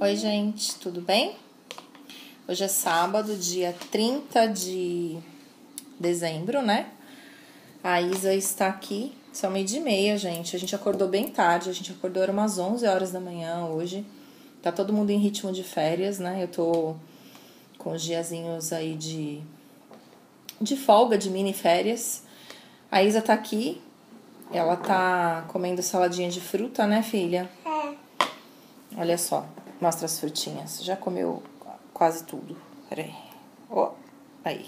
Oi, gente, tudo bem? Hoje é sábado, dia 30 de dezembro, né? A Isa está aqui, são 12:30, gente. A gente acordou bem tarde, a gente acordou era umas 11 horas da manhã hoje. Tá todo mundo em ritmo de férias, né? Eu tô com os diazinhos aí de folga, de mini férias. A Isa tá aqui, ela tá comendo saladinha de fruta, né, filha? É. Olha só, mostra as frutinhas. Já comeu quase tudo. Peraí. Ó, aí.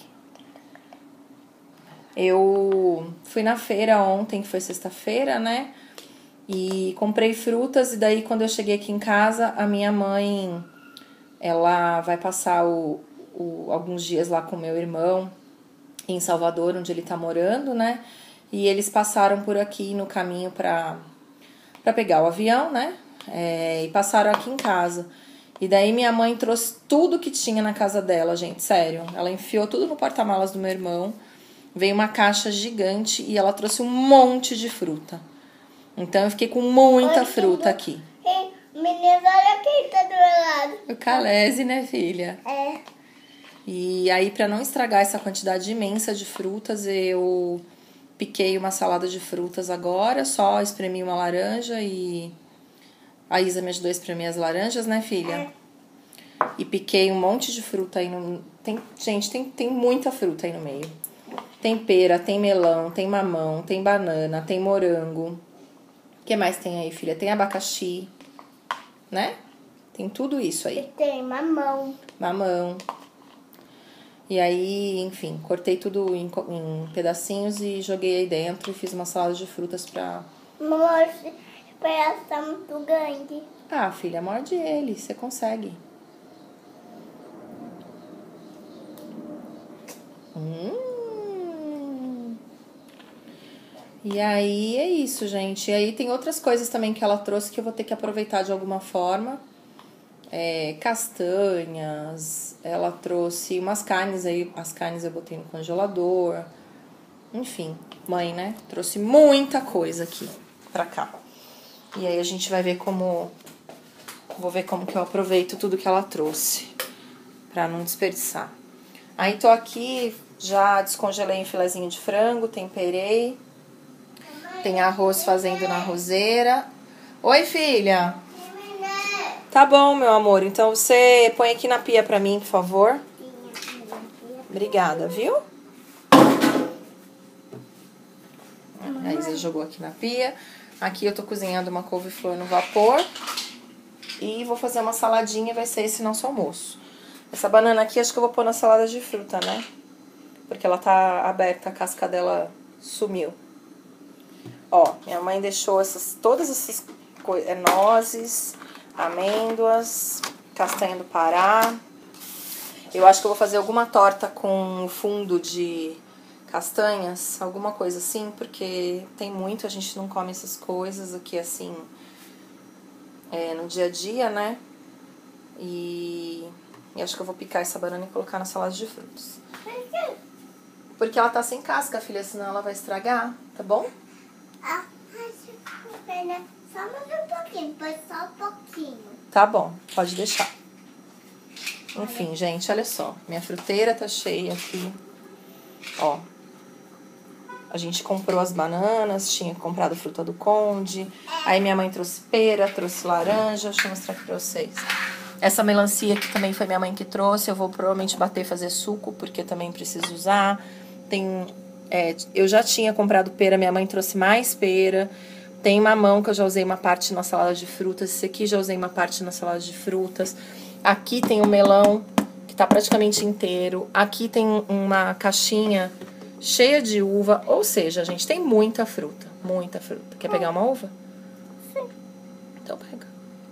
Eu fui na feira ontem, que foi sexta-feira, né? E comprei frutas. E daí, quando eu cheguei aqui em casa, a minha mãe, ela vai passar alguns dias lá com meu irmão em Salvador, onde ele tá morando, né? E eles passaram por aqui no caminho pra pegar o avião, né? E passaram aqui em casa. E daí minha mãe trouxe tudo que tinha na casa dela, gente, sério. Ela enfiou tudo no porta-malas do meu irmão. Veio uma caixa gigante e ela trouxe um monte de fruta. Então eu fiquei com muita fruta aqui. Menina, olha quem tá do meu lado. O Calese, né, filha? É. E aí, pra não estragar essa quantidade imensa de frutas, eu piquei uma salada de frutas agora. Só espremi uma laranja e a Isa me ajudou a espremer as laranjas, né, filha? É. E piquei um monte de fruta aí no... Gente, tem muita fruta aí no meio. Tem pera, tem melão, tem mamão, tem banana, tem morango. O que mais tem aí, filha? Tem abacaxi, né? Tem tudo isso aí. E tem mamão. Mamão. E aí, enfim, cortei tudo em pedacinhos e joguei aí dentro e fiz uma salada de frutas pra... Mamãe, esse pedaço tá muito grande. Ah, filha, morde ele, você consegue. E aí é isso, gente. E aí tem outras coisas também que ela trouxe que eu vou ter que aproveitar de alguma forma. Castanhas, ela trouxe umas carnes aí, as carnes eu botei no congelador. Enfim, mãe, né? Trouxe muita coisa aqui pra cá. E aí a gente vai ver como... Vou ver como que eu aproveito tudo que ela trouxe pra não desperdiçar. Aí tô aqui, já descongelei um filezinho de frango, temperei. Tem arroz fazendo na arrozeira. Oi, filha. Tá bom, meu amor. Então você põe aqui na pia pra mim, por favor. Obrigada, viu? A Isa jogou aqui na pia. Aqui eu tô cozinhando uma couve-flor no vapor. E vou fazer uma saladinha, vai ser esse nosso almoço. Essa banana aqui acho que eu vou pôr na salada de fruta, né? Porque ela tá aberta, a casca dela sumiu. Ó, minha mãe deixou todas essas nozes, amêndoas, castanha do Pará. Eu acho que eu vou fazer alguma torta com fundo de castanhas, alguma coisa assim, porque tem muito, a gente não come essas coisas aqui assim no dia a dia, né? E acho que eu vou picar essa banana e colocar na salada de frutas. Porque ela tá sem casca, filha, senão ela vai estragar, tá bom? Ah, só mais um pouquinho, foi só um pouquinho. Tá bom, pode deixar. Enfim, gente, olha só. Minha fruteira tá cheia aqui. Ó. A gente comprou as bananas, tinha comprado fruta do Conde. Aí minha mãe trouxe pera, trouxe laranja. Deixa eu mostrar aqui pra vocês. Essa melancia aqui também foi minha mãe que trouxe. Eu vou provavelmente bater e fazer suco, porque também preciso usar. Eu já tinha comprado pera, minha mãe trouxe mais pera. Tem mamão, que eu já usei uma parte na salada de frutas. Esse aqui já usei uma parte na salada de frutas. Aqui tem o melão, que tá praticamente inteiro. Aqui tem uma caixinha cheia de uva. Ou seja, gente, tem muita fruta. Muita fruta. Quer pegar uma uva? Sim. Então pega.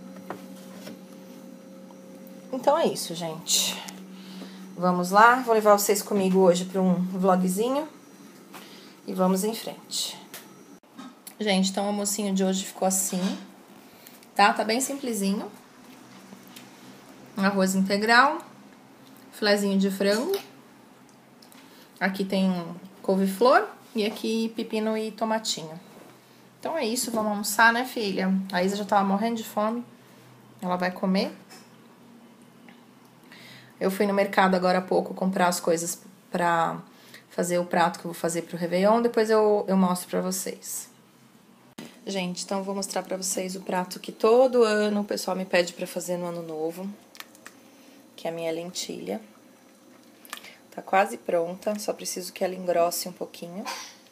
Então é isso, gente. Vamos lá. Vou levar vocês comigo hoje para um vlogzinho. E vamos em frente. Gente, então o almocinho de hoje ficou assim. Tá? Tá bem simplesinho. Arroz integral. Filezinho de frango. Aqui tem couve-flor. E aqui pepino e tomatinho. Então é isso, vamos almoçar, né, filha? A Isa já tava morrendo de fome. Ela vai comer. Eu fui no mercado agora há pouco comprar as coisas pra fazer o prato que eu vou fazer pro Réveillon. Depois eu mostro pra vocês. Gente, então eu vou mostrar pra vocês o prato que todo ano o pessoal me pede pra fazer no Ano Novo. Que é a minha lentilha. Tá quase pronta, só preciso que ela engrosse um pouquinho.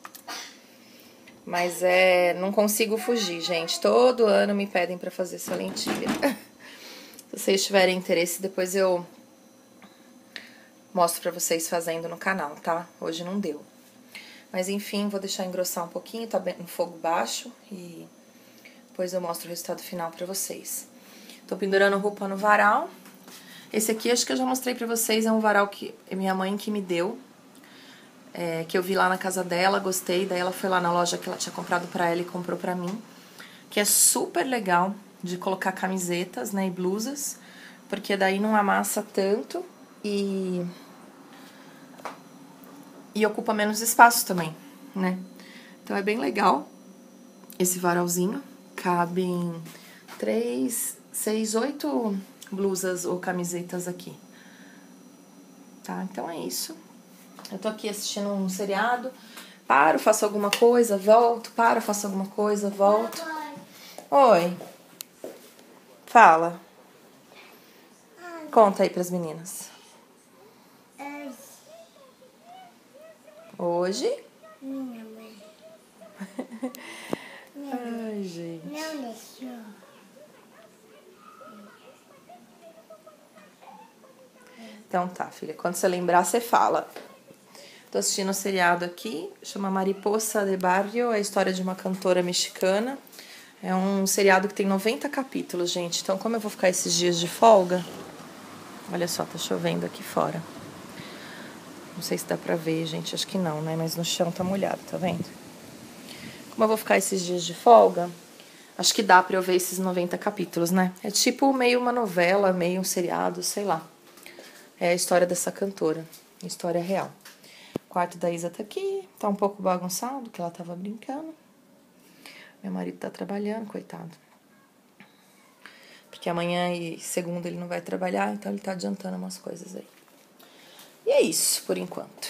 Mas não consigo fugir, gente. Todo ano me pedem pra fazer essa lentilha. Se vocês tiverem interesse, depois eu mostro pra vocês fazendo no canal, tá? Hoje não deu. Mas enfim, vou deixar engrossar um pouquinho, tá bem no fogo baixo. E depois eu mostro o resultado final pra vocês. Tô pendurando roupa no varal. Esse aqui, acho que eu já mostrei pra vocês, é um varal que minha mãe que me deu. Que eu vi lá na casa dela, gostei. Daí ela foi lá na loja que ela tinha comprado pra ela e comprou pra mim. Que é super legal de colocar camisetas, né, e blusas. Porque daí não amassa tanto e ocupa menos espaço também, né? Então é bem legal esse varalzinho. Cabem 3, 6, 8 blusas ou camisetas aqui. Tá? Então é isso. Eu tô aqui assistindo um seriado. Paro, faço alguma coisa, volto. Paro, faço alguma coisa, volto. Oi. Fala. Conta aí pras meninas. Hoje? Minha mãe. Ai, gente. Não deixou. Então tá, filha. Quando você lembrar, você fala. Tô assistindo um seriado aqui, chama Mariposa de Barrio, é a história de uma cantora mexicana. É um seriado que tem 90 capítulos, gente. Então, como eu vou ficar esses dias de folga... Olha só, tá chovendo aqui fora. Não sei se dá pra ver, gente. Acho que não, né? Mas no chão tá molhado, tá vendo? Como eu vou ficar esses dias de folga, acho que dá pra eu ver esses 90 capítulos, né? É tipo meio uma novela, meio um seriado, sei lá. É a história dessa cantora. História real. O quarto da Isa tá aqui. Tá um pouco bagunçado, que ela tava brincando. Meu marido tá trabalhando, coitado. Porque amanhã e segunda ele não vai trabalhar, então ele tá adiantando umas coisas aí. E é isso, por enquanto.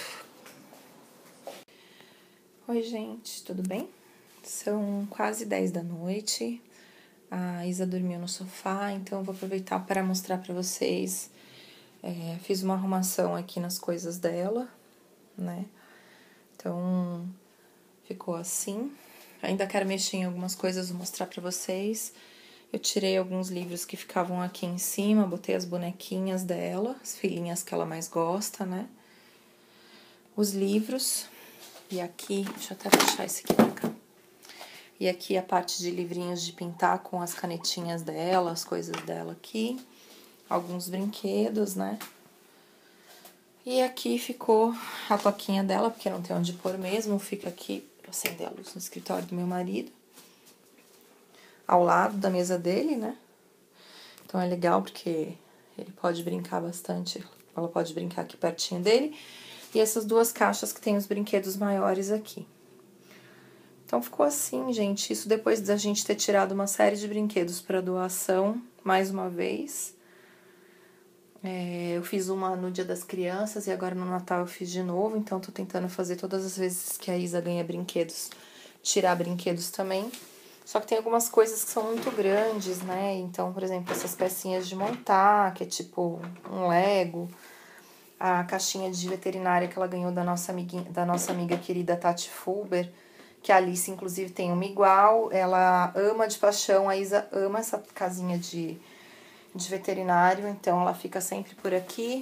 Oi, gente, tudo bem? São quase 10 da noite. A Isa dormiu no sofá, então eu vou aproveitar para mostrar pra vocês. Fiz uma arrumação aqui nas coisas dela, né? Então, ficou assim. Ainda quero mexer em algumas coisas, vou mostrar pra vocês. Eu tirei alguns livros que ficavam aqui em cima, botei as bonequinhas dela, as filhinhas que ela mais gosta, né? Os livros. E aqui, deixa eu até puxar esse aqui pra cá. E aqui a parte de livrinhos de pintar com as canetinhas dela, as coisas dela aqui. Alguns brinquedos, né? E aqui ficou a toquinha dela, porque não tem onde pôr mesmo. Fica aqui, vou acender a luz no escritório do meu marido. Ao lado da mesa dele, né? Então é legal porque ele pode brincar bastante. Ela pode brincar aqui pertinho dele. E essas duas caixas que tem os brinquedos maiores aqui. Então ficou assim, gente. Isso depois da gente ter tirado uma série de brinquedos para doação, mais uma vez. Eu fiz uma no Dia das Crianças e agora no Natal eu fiz de novo. Então tô tentando fazer todas as vezes que a Isa ganha brinquedos, tirar brinquedos também. Só que tem algumas coisas que são muito grandes, né? Então, por exemplo, essas pecinhas de montar, que é tipo um Lego. A caixinha de veterinária que ela ganhou da nossa amiga querida Tati Fulber, que a Alice, inclusive, tem uma igual. Ela ama de paixão, a Isa ama essa casinha de veterinário, então ela fica sempre por aqui.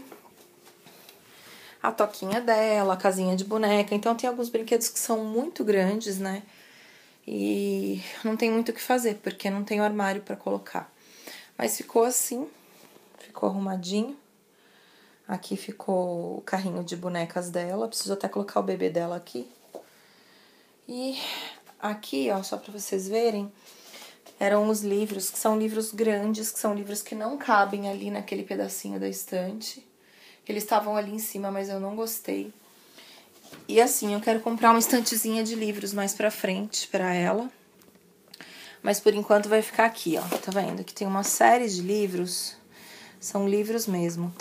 A toquinha dela, a casinha de boneca. Então, tem alguns brinquedos que são muito grandes, né? E não tem muito o que fazer, porque não tem o armário pra colocar. Mas ficou assim, ficou arrumadinho. Aqui ficou o carrinho de bonecas dela. Preciso até colocar o bebê dela aqui. E aqui, ó, só pra vocês verem, eram os livros, que são livros grandes, que são livros que não cabem ali naquele pedacinho da estante. Eles estavam ali em cima, mas eu não gostei. E assim, eu quero comprar uma estantezinha de livros mais pra frente pra ela. Mas por enquanto vai ficar aqui, ó. Tá vendo? Aqui tem uma série de livros. São livros mesmo, tá?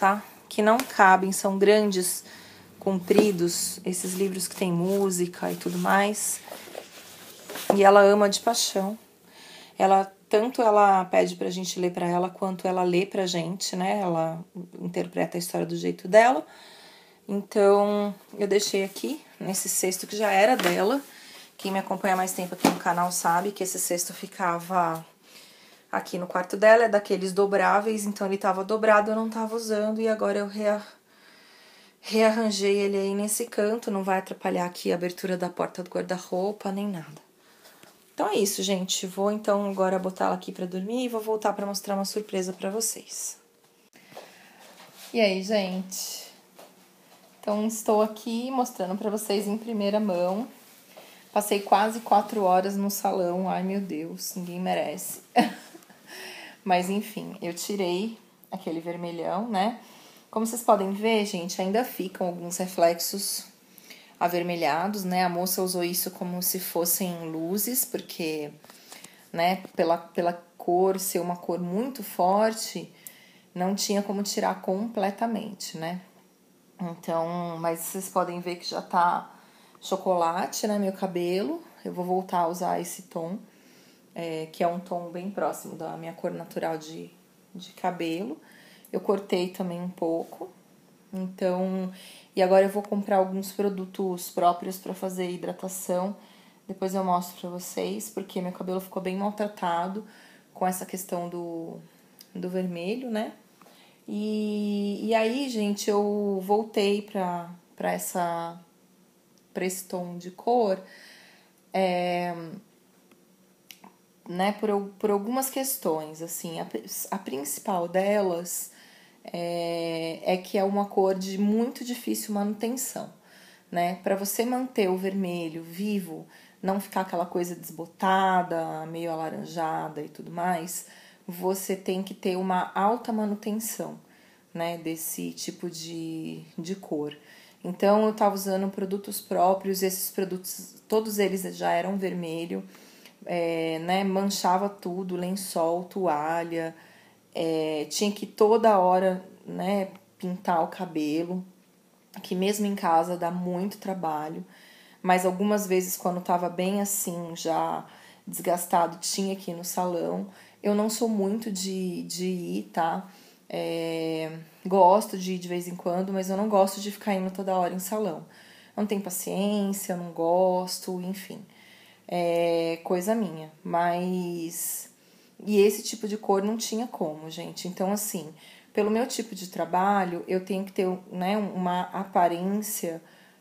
que não cabem, são grandes, compridos, esses livros que tem música e tudo mais. E ela ama de paixão. Tanto ela pede pra gente ler pra ela, quanto ela lê pra gente, né? Ela interpreta a história do jeito dela. Então, eu deixei aqui, nesse cesto que já era dela. Quem me acompanha há mais tempo aqui no canal sabe que esse cesto ficava aqui no quarto dela. É daqueles dobráveis, então ele tava dobrado, eu não tava usando. E agora eu rearranjei ele aí nesse canto. Não vai atrapalhar aqui a abertura da porta do guarda-roupa, nem nada. Então é isso, gente. Vou então agora botar ela aqui pra dormir e vou voltar pra mostrar uma surpresa pra vocês. E aí, gente? Então estou aqui mostrando pra vocês em primeira mão. Passei quase 4 horas no salão. Ai, meu Deus, ninguém merece. Mas enfim, eu tirei aquele vermelhão, né? Como vocês podem ver, gente, ainda ficam alguns reflexos avermelhados, né? A moça usou isso como se fossem luzes, porque, né, pela cor ser uma cor muito forte, não tinha como tirar completamente, né? Então, mas vocês podem ver que já tá chocolate, né, meu cabelo. Eu vou voltar a usar esse tom, que é um tom bem próximo da minha cor natural de cabelo. Eu cortei também um pouco. Então, e agora eu vou comprar alguns produtos próprios para fazer hidratação. Depois eu mostro pra vocês, porque meu cabelo ficou bem maltratado com essa questão do vermelho, né? E aí, gente, eu voltei pra esse tom de cor, né, por algumas questões, assim. A principal delas é que é uma cor de muito difícil manutenção, né? Para você manter o vermelho vivo, não ficar aquela coisa desbotada, meio alaranjada e tudo mais, você tem que ter uma alta manutenção, né, desse tipo de cor. Então, eu tava usando produtos próprios, esses produtos, todos eles já eram vermelho, né, manchava tudo, lençol, toalha, tinha que toda hora, né, pintar o cabelo, que mesmo em casa dá muito trabalho, mas algumas vezes quando tava bem assim, já desgastado, tinha que ir no salão. Eu não sou muito de ir, tá? Gosto de ir de vez em quando, mas eu não gosto de ficar indo toda hora em salão. Eu não tenho paciência, eu não gosto, enfim. É coisa minha. Mas... E esse tipo de cor não tinha como, gente. Então, assim, pelo meu tipo de trabalho, eu tenho que ter, né, uma aparência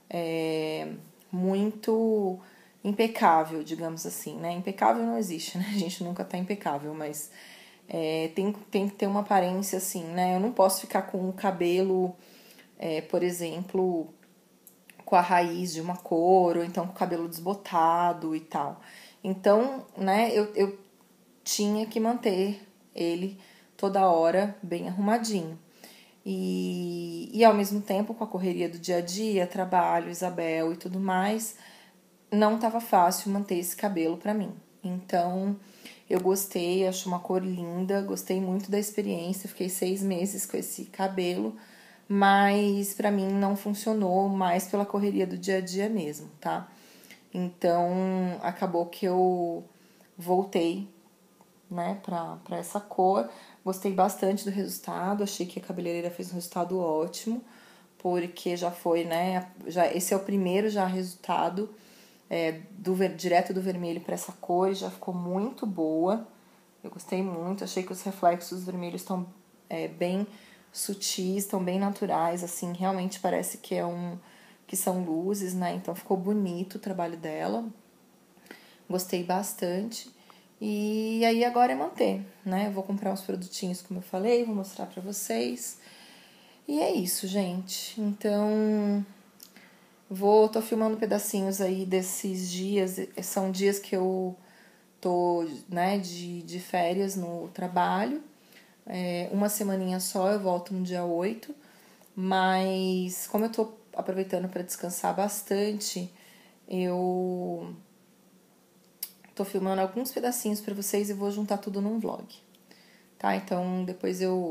muito impecável, digamos assim, né? Impecável não existe, né? A gente nunca tá impecável, mas tem que ter uma aparência assim, né? Eu não posso ficar com o cabelo, por exemplo, com a raiz de uma cor, ou então com o cabelo desbotado e tal. Então, né, eu tinha que manter ele toda hora bem arrumadinho. E ao mesmo tempo, com a correria do dia a dia, trabalho, Isabel e tudo mais, não tava fácil manter esse cabelo pra mim. Então, eu gostei, acho uma cor linda, gostei muito da experiência, fiquei 6 meses com esse cabelo, mas pra mim não funcionou mais pela correria do dia a dia mesmo, tá? Então, acabou que eu voltei, né, pra essa cor. Gostei bastante do resultado, achei que a cabeleireira fez um resultado ótimo, porque já foi, né, esse é o primeiro já resultado direto do vermelho para essa cor, já ficou muito boa. Eu gostei muito, achei que os reflexos vermelhos estão bem sutis, estão bem naturais, assim, realmente parece que que são luzes, né? Então ficou bonito o trabalho dela. Gostei bastante. E aí agora é manter, né? Eu vou comprar uns produtinhos, como eu falei, vou mostrar pra vocês. E é isso, gente. Então, tô filmando pedacinhos aí desses dias. São dias que eu tô, né, de férias no trabalho. Uma semaninha só, eu volto no dia 8. Mas como eu tô aproveitando para descansar bastante, eu tô filmando alguns pedacinhos para vocês e vou juntar tudo num vlog, tá? Então depois eu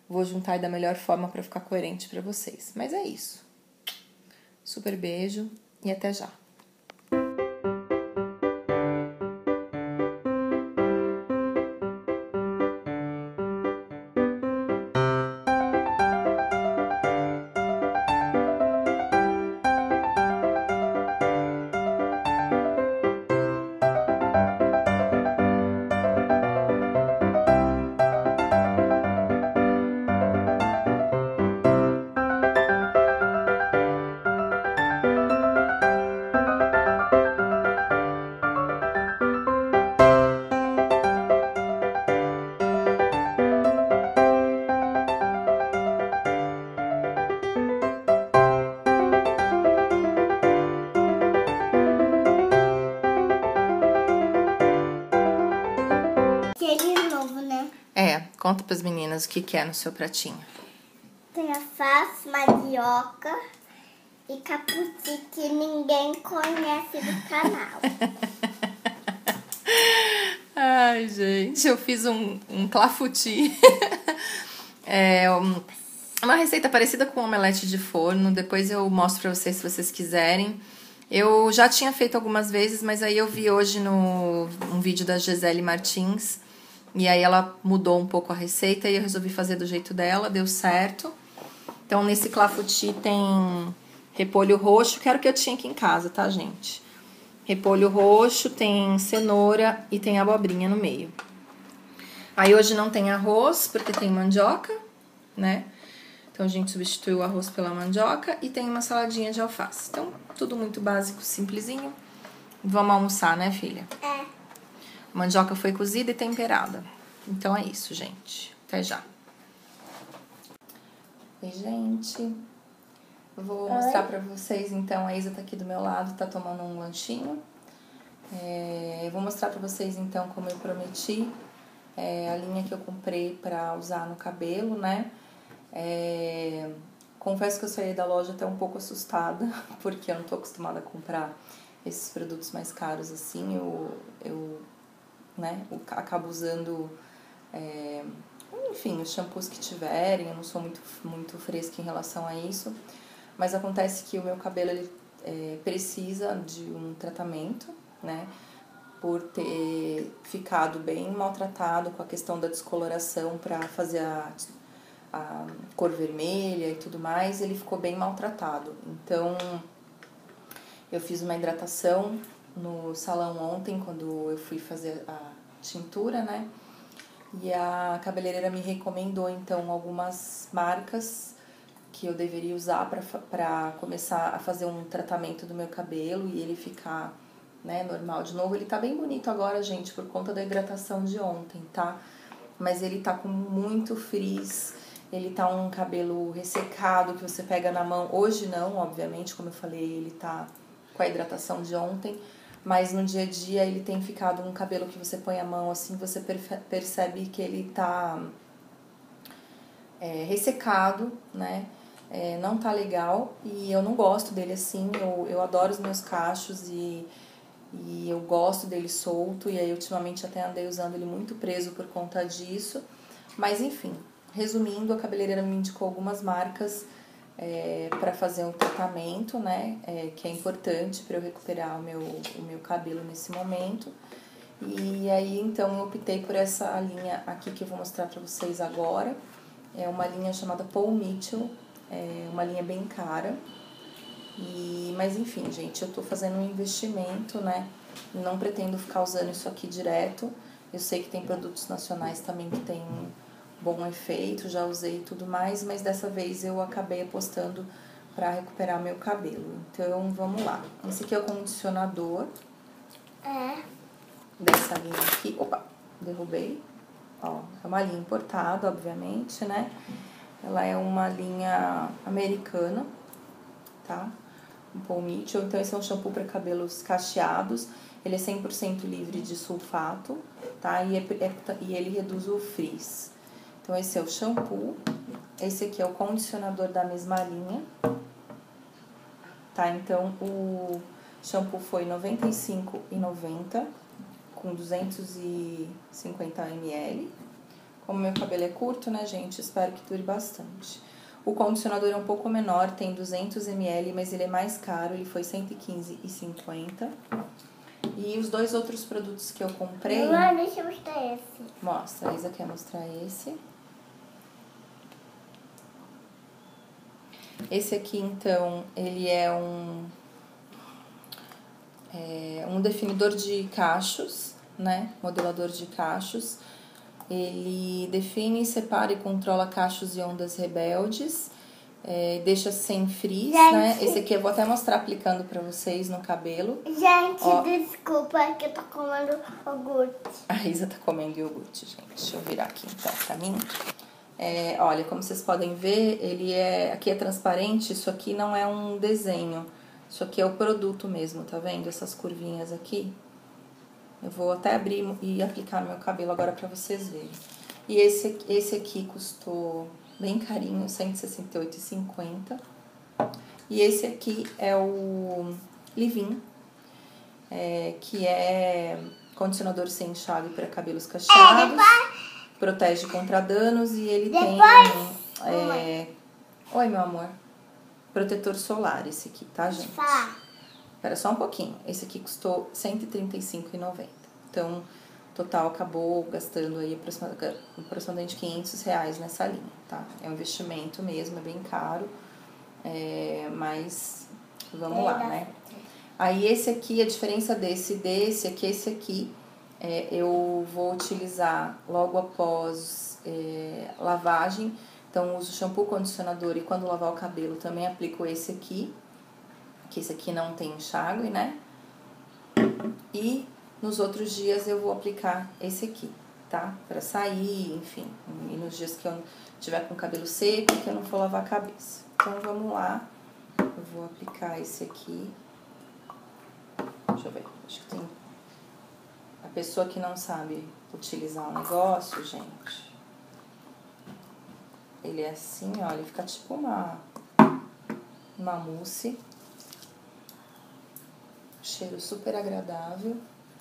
vou juntar da melhor forma para ficar coerente para vocês. Mas é isso. Super beijo e até já. Conta pras meninas o que é no seu pratinho. Tem alface, mandioca e caputi que ninguém conhece do canal. Ai, gente, eu fiz um clafouti. É uma receita parecida com omelete de forno. Depois eu mostro pra vocês se vocês quiserem. Eu já tinha feito algumas vezes, mas aí eu vi hoje um vídeo da Gisele Martins. E aí ela mudou um pouco a receita e eu resolvi fazer do jeito dela, deu certo. Então nesse clafouti tem repolho roxo, que era o que eu tinha aqui em casa, tá, gente? Repolho roxo, tem cenoura e tem abobrinha no meio. Aí hoje não tem arroz, porque tem mandioca, né? Então a gente substituiu o arroz pela mandioca e tem uma saladinha de alface. Então tudo muito básico, simplesinho. Vamos almoçar, né, filha? É. A mandioca foi cozida e temperada. Então é isso, gente. Até já. Oi, gente. Eu vou mostrar pra vocês, então. A Isa tá aqui do meu lado, tá tomando um lanchinho. Eu vou mostrar pra vocês, então, como eu prometi. A linha que eu comprei pra usar no cabelo, né? Confesso que eu saí da loja até um pouco assustada, porque eu não tô acostumada a comprar esses produtos mais caros assim. Eu acabo usando, enfim, os shampoos que tiverem. Eu não sou muito fresca em relação a isso, mas acontece que o meu cabelo ele precisa de um tratamento, né, por ter ficado bem maltratado com a questão da descoloração para fazer a cor vermelha e tudo mais. Ele ficou bem maltratado, então eu fiz uma hidratação no salão ontem, quando eu fui fazer a tintura, né? E a cabeleireira me recomendou, então, algumas marcas que eu deveria usar pra começar a fazer um tratamento do meu cabelo e ele ficar, né, normal de novo. Ele tá bem bonito agora, gente, por conta da hidratação de ontem, tá? Mas ele tá com muito frizz, ele tá um cabelo ressecado que você pega na mão. Hoje não, obviamente, como eu falei, ele tá com a hidratação de ontem, mas no dia a dia ele tem ficado um cabelo que você põe a mão assim, você percebe que ele tá ressecado, né? Não tá legal e eu não gosto dele assim. Eu adoro os meus cachos e eu gosto dele solto, e aí ultimamente até andei usando ele muito preso por conta disso. Mas enfim, resumindo, a cabeleireira me indicou algumas marcas para fazer um tratamento, né, que é importante para eu recuperar o meu cabelo nesse momento. E aí então eu optei por essa linha aqui que eu vou mostrar para vocês agora. É uma linha chamada Paul Mitchell, é uma linha bem cara. Mas enfim, gente, eu tô fazendo um investimento, né, não pretendo ficar usando isso aqui direto. Eu sei que tem produtos nacionais também que tem bom efeito, já usei e tudo mais, mas dessa vez eu acabei apostando para recuperar meu cabelo. Então, vamos lá. Esse aqui é o condicionador. Dessa linha aqui. Opa, derrubei. Ó, é uma linha importada, obviamente, né? Ela é uma linha americana, tá? Um Paul Mitchell. Então, esse é um shampoo para cabelos cacheados. Ele é 100% livre de sulfato, tá? E ele reduz o frizz. Então, esse é o shampoo. Esse aqui é o condicionador da mesma linha. Tá? Então, o shampoo foi R$ 95,90 com 250 ml. Como meu cabelo é curto, né, gente? Espero que dure bastante. O condicionador é um pouco menor, tem 200 ml, mas ele é mais caro. Ele foi R$115,50. E os dois outros produtos que eu comprei... Mamãe, deixa eu mostrar esse. Mostra, a Isa quer mostrar esse. Esse aqui, então, ele é um definidor de cachos, né? Modelador de cachos. Ele define, separa e controla cachos e ondas rebeldes. Deixa sem frizz, né? Esse aqui eu vou até mostrar aplicando pra vocês no cabelo. Gente, desculpa que eu tô comendo iogurte. A Isa tá comendo iogurte, gente. Deixa eu virar aqui então pra mim. Olha, como vocês podem ver, aqui é transparente. Isso aqui não é um desenho. Isso aqui é o produto mesmo, tá vendo? Essas curvinhas aqui. Eu vou até abrir e aplicar no meu cabelo agora pra vocês verem. E esse aqui custou bem carinho, R$168,50. E esse aqui é o Leave-In, que é condicionador sem enxágue para cabelos cacheados. Protege contra danos e ele tem... Oi, meu amor. Protetor solar esse aqui, tá, gente? Espera só um pouquinho. Esse aqui custou R$135,90. Então, total acabou gastando aí aproximadamente R$500 nessa linha, tá? É um investimento mesmo, é bem caro. Mas vamos lá, né? Aí esse aqui, a diferença desse aqui, esse aqui, eu vou utilizar logo após lavagem. Então, uso shampoo, condicionador e quando lavar o cabelo também aplico esse aqui. Que esse aqui não tem enxágue, né? E nos outros dias eu vou aplicar esse aqui, tá? Pra sair, enfim. E nos dias que eu tiver com o cabelo seco, que eu não for lavar a cabeça. Então, vamos lá. Eu vou aplicar esse aqui. Deixa eu ver. Acho que tem... A pessoa que não sabe utilizar um negócio, gente... Ele é assim, ó. Ele fica tipo uma mousse. Cheiro super agradável.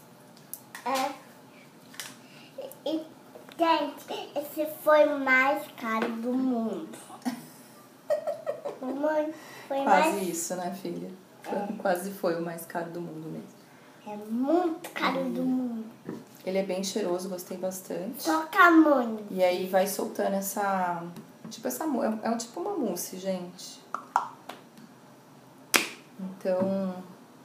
E, gente, esse foi o mais caro do mundo. Mamãe, foi Quase isso, né, filha? Quase foi o mais caro do mundo mesmo. É muito caro do mundo. Ele é bem cheiroso, gostei bastante. Toca muito. E aí vai soltando essa... Tipo essa... É um tipo uma mousse, gente. Então...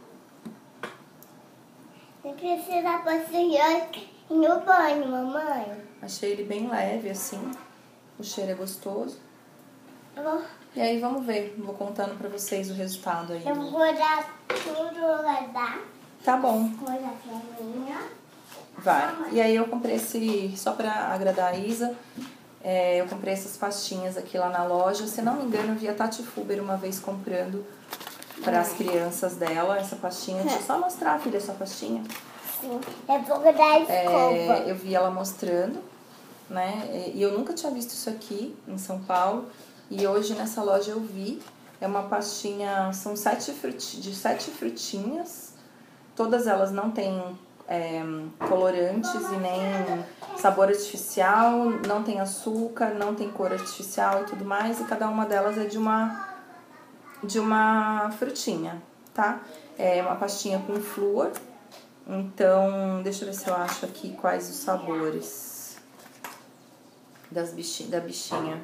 Você precisa passear no banho, mamãe. Achei ele bem leve, assim. O cheiro é gostoso. Eu E aí, vamos ver. Vou contando pra vocês o resultado aí. vou dar tudo lá. Tá bom. Coisa pra mim. Vai. E aí, eu comprei esse... Só pra agradar a Isa. Eu comprei essas pastinhas aqui lá na loja. Se não me engano, eu vi a Tati Fuber uma vez comprando para as crianças dela essa pastinha. Deixa eu só mostrar, filha, essa pastinha. Sim, é pouco da escova. Eu vi ela mostrando, né? E eu nunca tinha visto isso aqui em São Paulo. E hoje nessa loja eu vi. É uma pastinha, são 7 frutinhas. Todas elas não têm colorantes e nem sabor artificial, não tem açúcar, não tem cor artificial e tudo mais. E cada uma delas é de uma frutinha, tá? É uma pastinha com flúor. Então, deixa eu ver se eu acho aqui quais os sabores da bichinha.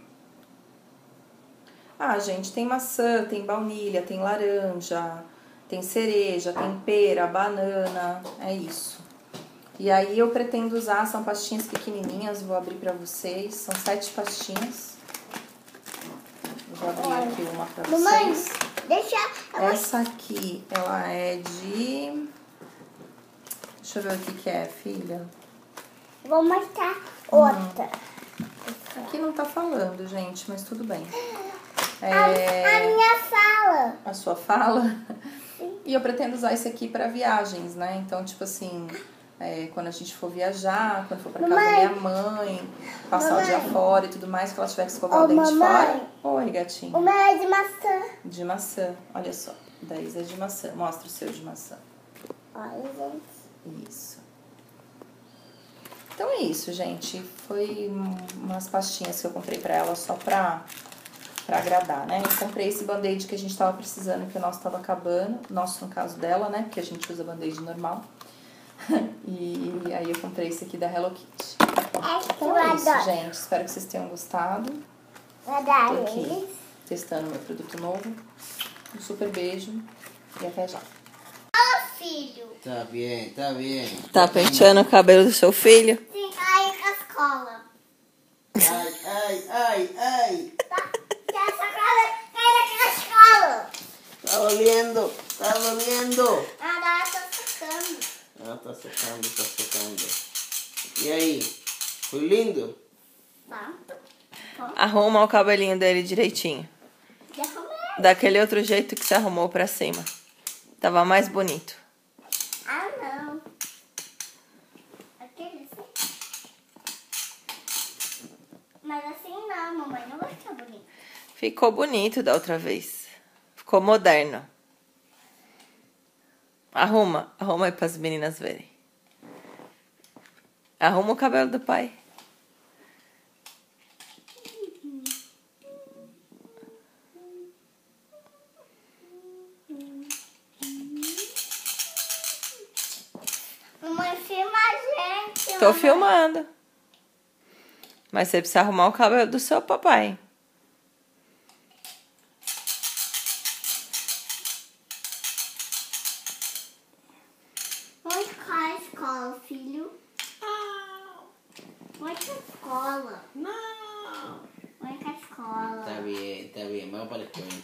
Ah, gente, tem maçã, tem baunilha, tem laranja, tem cereja, tem pera, banana, é isso. E aí eu pretendo usar, são pastinhas pequenininhas, vou abrir pra vocês, são 7 pastinhas. Vou abrir aqui uma pra vocês. Mamãe, deixa... Essa aqui, ela é de... Deixa eu ver o que é, filha. Vou mostrar outra. Aqui não tá falando, gente, mas tudo bem. A minha fala. A sua fala? Sim. E eu pretendo usar esse aqui pra viagens, né? Então, tipo assim, quando a gente for viajar, quando for pra casa da minha mãe, passar o dia fora e tudo mais, que ela tiver que escovar o dente fora. Oi, gatinho. O meu é de maçã. De maçã, olha só. Da Isa é de maçã. Mostra o seu de maçã. Olha, gente. Isso. Então é isso, gente. Foi umas pastinhas que eu comprei pra ela só pra agradar, né? Eu comprei esse band-aid que a gente tava precisando, que o nosso tava acabando. Nosso, no caso dela, né? Porque a gente usa band-aid normal. E aí eu comprei esse aqui da Hello Kitty. Então é isso, gente. Espero que vocês tenham gostado. Tô aqui testando meu produto novo. Um super beijo e até já. Filho. Tá bem, tá bem. Tá penteando o cabelo do seu filho? Sim, aí cascola. Ai, ai, ai, ai. Essa cara cai na cascola. Tá doendo, tá doendo. Ah, tá secando. Ah, tá secando, tá secando. E aí? Foi lindo? Tá. Arruma o cabelinho dele direitinho. Já arrumei. Daquele outro jeito que você arrumou pra cima. Tava mais bonito. Ah, não. Aquele assim. Mas assim não, mamãe. Não vai ficar bonito. Ficou bonito da outra vez. Ficou moderno. Arruma aí pras meninas verem. Arruma o cabelo do pai. Mamãe, filma a gente. Tô filmando. Mas você precisa arrumar o cabelo do seu papai. Onde cai a escola, filho? Onde cai a escola? Não. Onde cai a escola? Tá bem, vamos para a escuela.